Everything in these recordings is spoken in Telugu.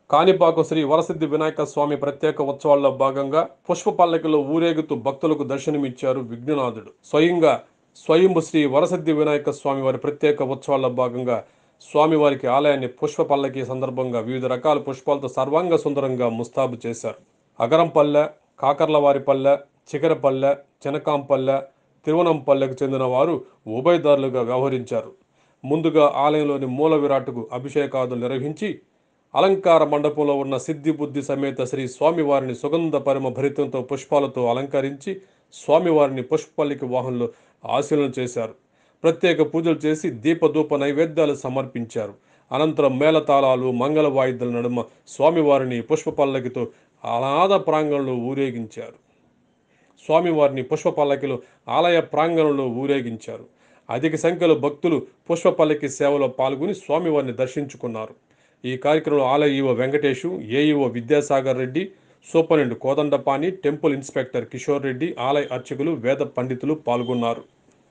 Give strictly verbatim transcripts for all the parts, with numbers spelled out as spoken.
కాణిపాక శ్రీ వరసిద్ధి వినాయక స్వామి ప్రత్యేక ఉత్సవాల్లో భాగంగా పుష్పపల్లకిలో ఊరేగుతూ భక్తులకు దర్శనమిచ్చారు విఘ్ననాథుడు. స్వయంగా స్వయంభు శ్రీ వరసిద్ధి వినాయక స్వామి వారి ప్రత్యేక ఉత్సవాల్లో భాగంగా స్వామివారికి ఆలయాన్ని పుష్పపల్లకి సందర్భంగా వివిధ రకాల పుష్పాలతో సర్వాంగ సుందరంగా ముస్తాబు చేశారు. అగరంపల్లె, కాకర్లవారిపల్లె, చికరపల్లె, చినకాంపల్లె, తిరువనంపల్లెకు చెందిన వారు ఉభయదారులుగా వ్యవహరించారు. ముందుగా ఆలయంలోని మూల విరాట్టుకు అభిషేకాదులు నిర్వహించి అలంకార మండపంలో ఉన్న సిద్ధి బుద్ధి సమేత శ్రీ స్వామివారిని సుగంధ పరిమ భరితంతో పుష్పాలతో అలంకరించి స్వామివారిని పుష్పపల్లికి వాహనంలో ఆశీలన చేశారు. ప్రత్యేక పూజలు చేసి దీపధూప నైవేద్యాలు సమర్పించారు. అనంతరం మేళతాళాలు, మంగళ వాయిద్యాల నడుమ స్వామివారిని పుష్పపల్లకితో అనాథ ప్రాంగణంలో ఊరేగించారు. స్వామివారిని పుష్పపల్లకిలో ఆలయ ప్రాంగణంలో ఊరేగించారు. అధిక సంఖ్యలో భక్తులు పుష్పపల్లకి సేవలో పాల్గొని స్వామివారిని దర్శించుకున్నారు. ఈ కార్యక్రమంలో ఆలయ EO Venkatesu, AEO Vidyasagar Reddy, superintendent Kodandapani, temple inspector Kishore Reddy, ఆలయ అర్చకులు, వేద పండితులు పాల్గొన్నారు.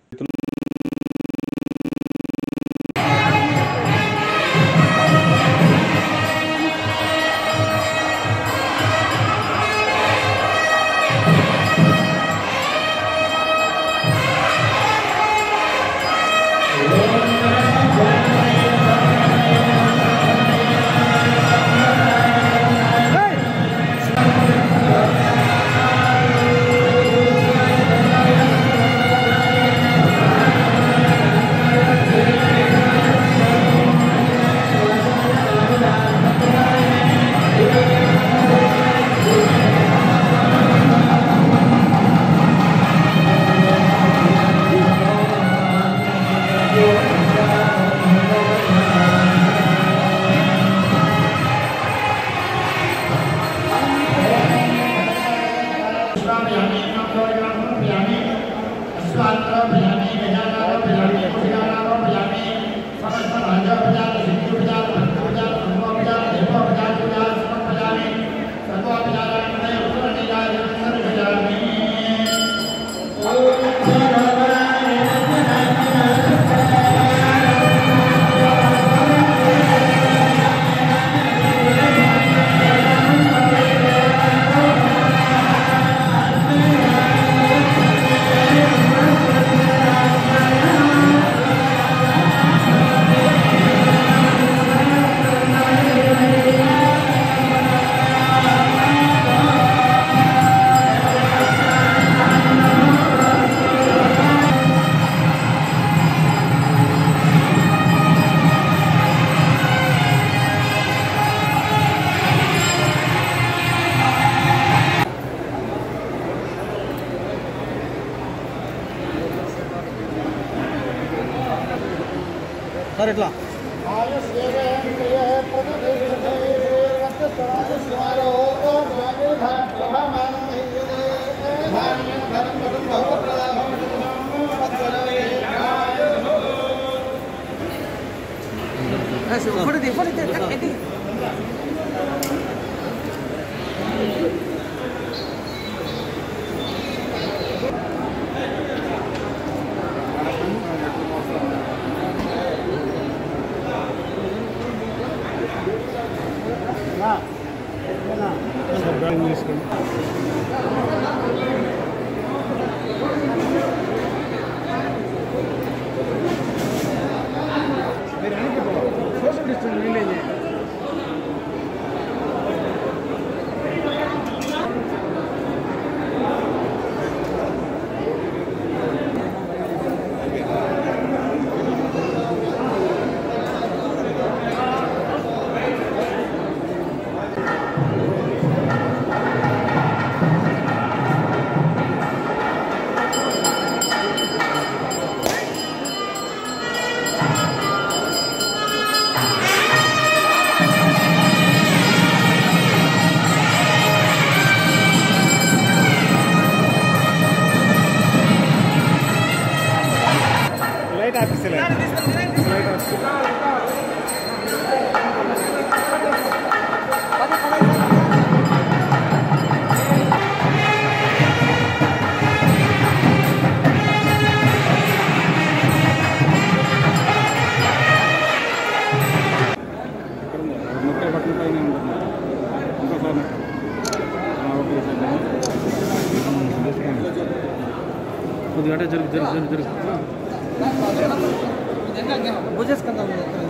సార్ ఎట్లా సోషల్ డిస్టెన్స్ మెయింటైన్ చేయండి. కొద్దిగా అటే జరుగు జరుగు జరుగు జరుగు భుజేసుకుందాం